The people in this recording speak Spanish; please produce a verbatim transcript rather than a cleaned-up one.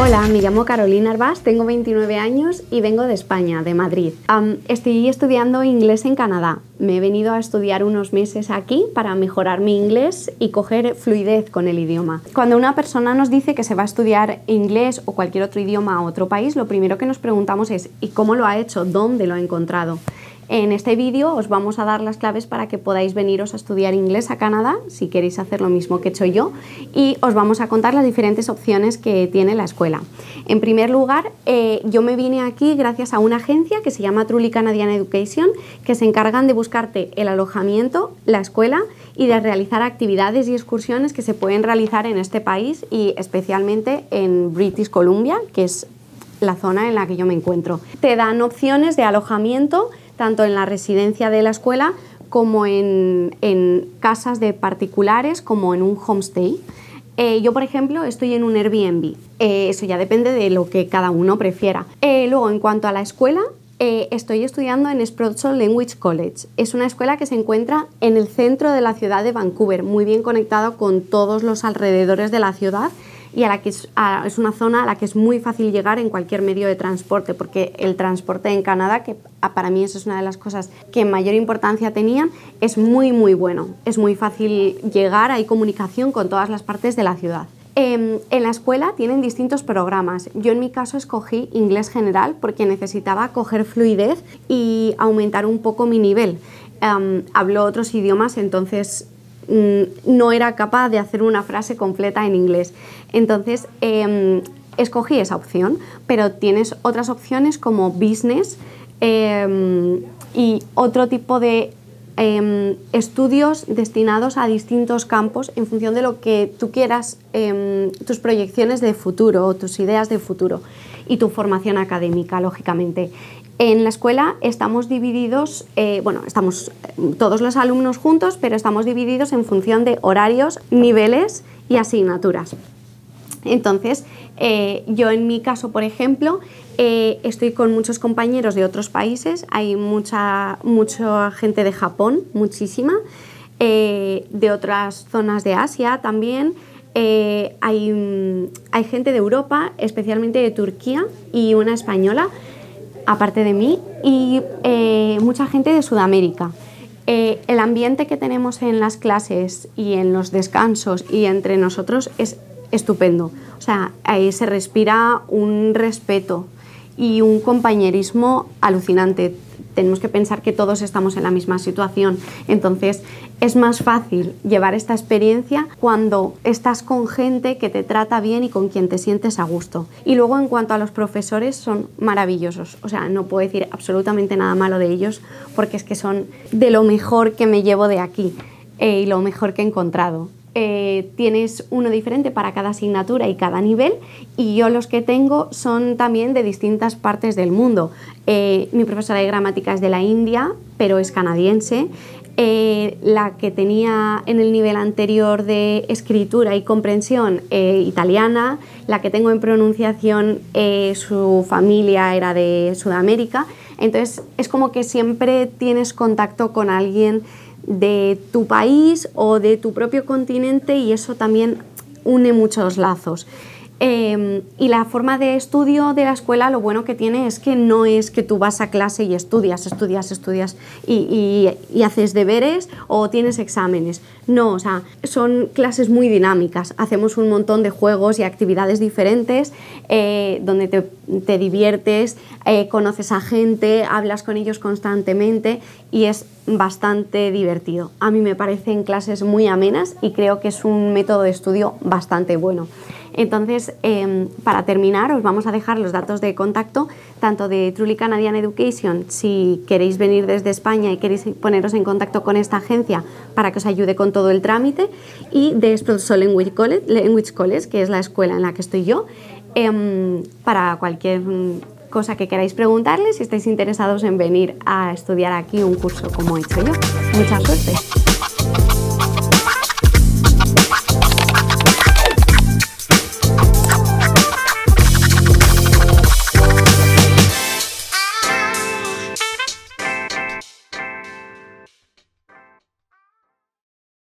Hola, me llamo Carolina Arbás, tengo veintinueve años y vengo de España, de Madrid. Um, estoy estudiando inglés en Canadá. Me he venido a estudiar unos meses aquí para mejorar mi inglés y coger fluidez con el idioma. Cuando una persona nos dice que se va a estudiar inglés o cualquier otro idioma a otro país, lo primero que nos preguntamos es ¿y cómo lo ha hecho? ¿Dónde lo ha encontrado? En este vídeo os vamos a dar las claves para que podáis veniros a estudiar inglés a Canadá, si queréis hacer lo mismo que he hecho yo, y os vamos a contar las diferentes opciones que tiene la escuela. En primer lugar, eh, yo me vine aquí gracias a una agencia que se llama Truly Canadian Education, que se encargan de buscarte el alojamiento, la escuela y de realizar actividades y excursiones que se pueden realizar en este país y especialmente en British Columbia, que es la zona en la que yo me encuentro. Te dan opciones de alojamiento tanto en la residencia de la escuela como en, en casas de particulares, como en un homestay. Eh, yo, por ejemplo, estoy en un Airbnb. Eh, eso ya depende de lo que cada uno prefiera. Eh, luego, en cuanto a la escuela, eh, estoy estudiando en Sprotsol Language College. Es una escuela que se encuentra en el centro de la ciudad de Vancouver, muy bien conectado con todos los alrededores de la ciudad, y a la que es, a, es una zona a la que es muy fácil llegar en cualquier medio de transporte, porque el transporte en Canadá, que para mí eso es una de las cosas que mayor importancia tenían, es muy muy bueno, es muy fácil llegar, hay comunicación con todas las partes de la ciudad. Eh, en la escuela tienen distintos programas. Yo en mi caso escogí inglés general porque necesitaba coger fluidez y aumentar un poco mi nivel. Um, hablo otros idiomas, entonces no era capaz de hacer una frase completa en inglés. Entonces eh, escogí esa opción, pero tienes otras opciones como business eh, y otro tipo de eh, estudios destinados a distintos campos en función de lo que tú quieras, eh, tus proyecciones de futuro o tus ideas de futuro y tu formación académica, lógicamente. En la escuela estamos divididos, eh, bueno, estamos todos los alumnos juntos, pero estamos divididos en función de horarios, niveles y asignaturas. Entonces, eh, yo en mi caso, por ejemplo, eh, estoy con muchos compañeros de otros países, hay mucha, mucha gente de Japón, muchísima, eh, de otras zonas de Asia también. Eh, hay, hay gente de Europa, especialmente de Turquía, y una española, aparte de mí, y eh, mucha gente de Sudamérica. Eh, el ambiente que tenemos en las clases y en los descansos y entre nosotros es estupendo. O sea, ahí se respira un respeto y un compañerismo alucinante. Tenemos que pensar que todos estamos en la misma situación, entonces es más fácil llevar esta experiencia cuando estás con gente que te trata bien y con quien te sientes a gusto. Y luego, en cuanto a los profesores, son maravillosos, o sea, no puedo decir absolutamente nada malo de ellos porque es que son de lo mejor que me llevo de aquí eh, y lo mejor que he encontrado. Eh, tienes uno diferente para cada asignatura y cada nivel, y yo los que tengo son también de distintas partes del mundo. Eh, mi profesora de gramática es de la India, pero es canadiense. Eh, la que tenía en el nivel anterior de escritura y comprensión, eh, italiana. La que tengo en pronunciación, eh, su familia era de Sudamérica. Entonces es como que siempre tienes contacto con alguien de tu país o de tu propio continente, y eso también une muchos lazos. Eh, y la forma de estudio de la escuela, lo bueno que tiene es que no es que tú vas a clase y estudias, estudias, estudias y, y, y haces deberes o tienes exámenes. No, o sea, son clases muy dinámicas. Hacemos un montón de juegos y actividades diferentes eh, donde te, te diviertes, eh, conoces a gente, hablas con ellos constantemente y es bastante divertido. A mí me parecen clases muy amenas y creo que es un método de estudio bastante bueno. Entonces, eh, para terminar, os vamos a dejar los datos de contacto, tanto de Truly Canadian Education, si queréis venir desde España y queréis poneros en contacto con esta agencia para que os ayude con todo el trámite, y de Sprotsol Language College, Language College, que es la escuela en la que estoy yo, eh, para cualquier cosa que queráis preguntarles si estáis interesados en venir a estudiar aquí un curso como he hecho yo. Mucha suerte.